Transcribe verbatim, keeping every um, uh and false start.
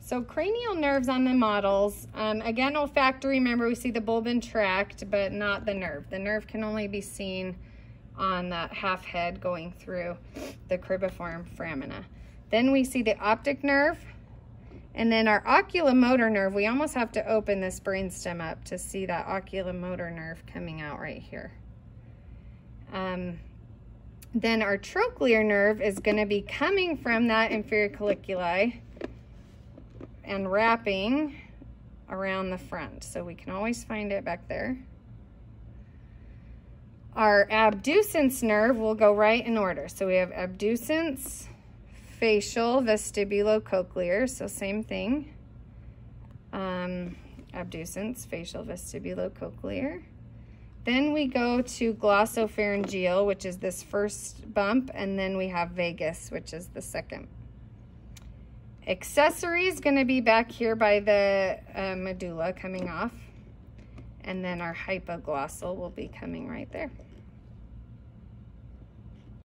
So cranial nerves on the models, um, again, olfactory, remember we see the bulb and tract, but not the nerve. The nerve can only be seen on that half head going through the cribriform foramina. Then we see the optic nerve, and then our oculomotor nerve. We almost have to open this brainstem up to see that oculomotor nerve coming out right here. Um, then our trochlear nerve is going to be coming from that inferior colliculi and wrapping around the front. So we can always find it back there. Our abducens nerve will go right in order. So we have abducens, facial, vestibulocochlear, so same thing. Um, abducens, facial, vestibulocochlear. Then we go to glossopharyngeal, which is this first bump, and then we have vagus, which is the second. Accessory is going to be back here by the uh, medulla coming off, and then our hypoglossal will be coming right there.